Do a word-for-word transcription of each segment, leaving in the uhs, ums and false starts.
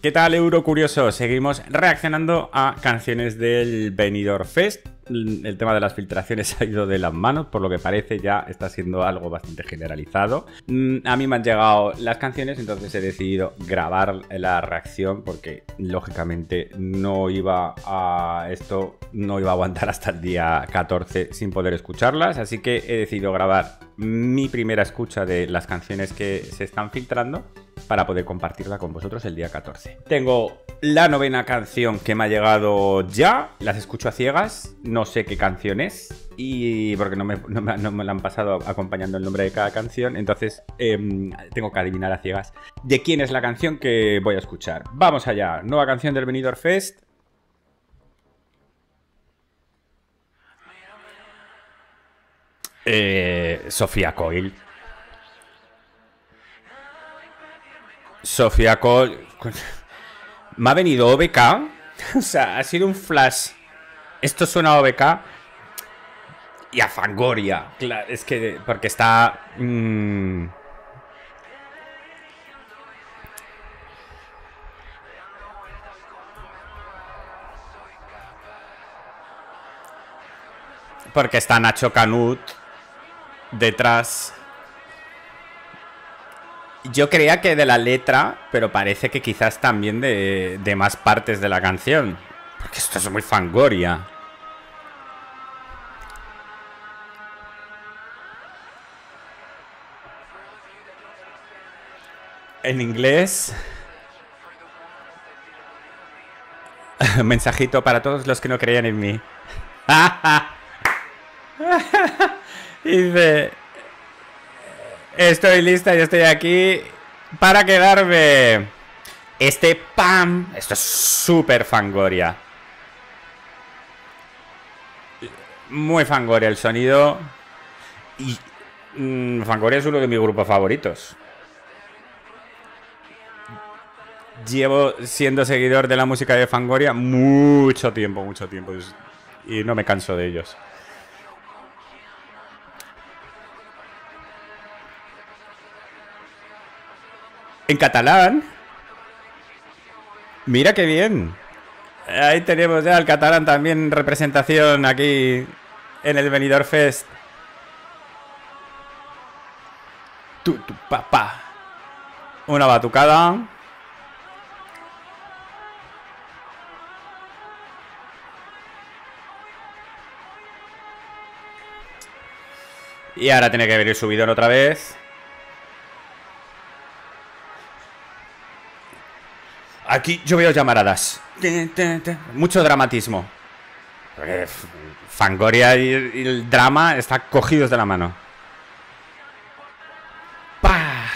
¿Qué tal, Eurocuriosos? Seguimos reaccionando a canciones del Benidorm Fest. El tema de las filtraciones ha ido de las manos, por lo que parece ya está siendo algo bastante generalizado. A mí me han llegado las canciones, entonces he decidido grabar la reacción porque lógicamente no iba a esto, no iba a aguantar hasta el día catorce sin poder escucharlas, así que he decidido grabar mi primera escucha de las canciones que se están filtrando para poder compartirla con vosotros el día catorce. Tengo la novena canción que me ha llegado ya, las escucho a ciegas, no sé qué canción es, y porque no me, no me, no me la han pasado acompañando el nombre de cada canción, entonces eh, tengo que adivinar a ciegas de quién es la canción que voy a escuchar. Vamos allá, nueva canción del Benidorm Fest. Eh, Sofía Coyle. Sofía Coyle. Me ha venido O B K. O sea, ha sido un flash. Esto suena a O B K y a Fangoria. Claro, es que porque está... Mmm, porque está Nacho Canut detrás. Yo creía que de la letra, pero parece que quizás también de, de más partes de la canción. Porque esto es muy Fangoria. En inglés. Mensajito para todos los que no creían en mí. Dice... Estoy lista y estoy aquí para quedarme. Este pam. Esto es súper Fangoria. Muy Fangoria el sonido. Y mmm, Fangoria es uno de mis grupos favoritos. Llevo siendo seguidor de la música de Fangoria mucho tiempo, mucho tiempo. Y no me canso de ellos. En catalán. Mira qué bien. Ahí tenemos ya el catalán también en representación aquí en el Benidorm Fest. Tu, tu, pa, pa. Una batucada. Y ahora tiene que venir subidón otra vez. Aquí yo veo llamaradas. Mucho dramatismo. Fangoria y el drama están cogidos de la mano. ¡Pah!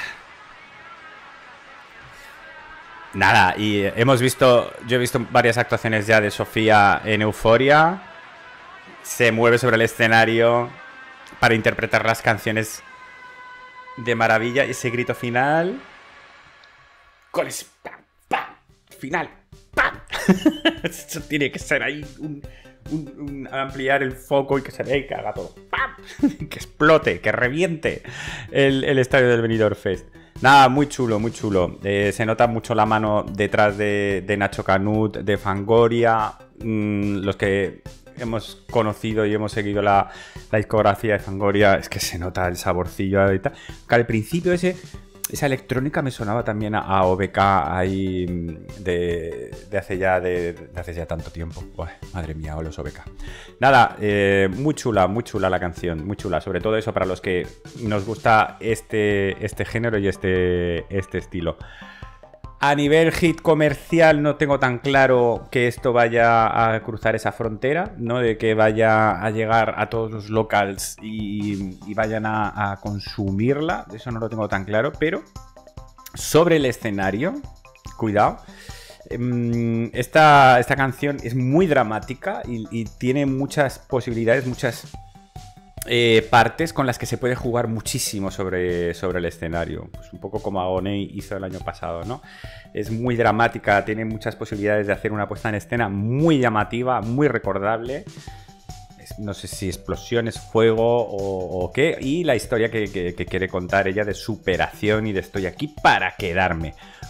Nada, y hemos visto... Yo he visto varias actuaciones ya de Sofía en Euforia. Se mueve sobre el escenario para interpretar las canciones de maravilla. Y ese grito final... Con ese... final. ¡Pam! Eso tiene que ser ahí un, un, un ampliar el foco y que se vea y que haga todo. ¡Pam! Que explote, que reviente el, el estadio del Benidorm Fest. Nada, muy chulo, muy chulo. Eh, se nota mucho la mano detrás de, de Nacho Canut, de Fangoria. Mmm, los que hemos conocido y hemos seguido la, la discografía de Fangoria, es que se nota el saborcillo ahorita. Que al principio ese... Esa electrónica me sonaba también a, a O B K ahí de, de, hace ya, de, de hace ya tanto tiempo. Uy, madre mía, o los O B K. Nada, eh, muy chula, muy chula la canción, muy chula. Sobre todo eso para los que nos gusta este, este género y este, este estilo. A nivel hit comercial no tengo tan claro que esto vaya a cruzar esa frontera, ¿no? De que vaya a llegar a todos los locals y, y vayan a, a consumirla. Eso no lo tengo tan claro, pero sobre el escenario, cuidado. Esta, esta canción es muy dramática y, y tiene muchas posibilidades, muchas... Eh, partes con las que se puede jugar muchísimo sobre, sobre el escenario. Pues un poco como Agoney hizo el año pasado, ¿no? Es muy dramática, tiene muchas posibilidades de hacer una puesta en escena muy llamativa, muy recordable. Es, no sé si explosiones, fuego o, o qué. Y la historia que, que, que quiere contar ella de superación y de estoy aquí para quedarme.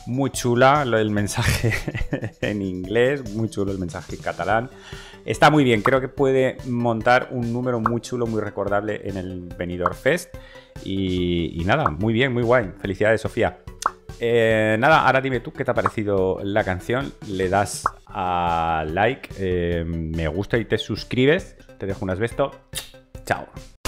Muy chula el mensaje en inglés, muy chulo el mensaje en catalán. Está muy bien, creo que puede montar un número muy chulo, muy recordable en el Benidorm Fest. Y, y nada, muy bien, muy guay. Felicidades, Sofía. Eh, nada, ahora dime tú qué te ha parecido la canción. Le das a like, eh, me gusta y te suscribes. Te dejo un asbesto. Chao.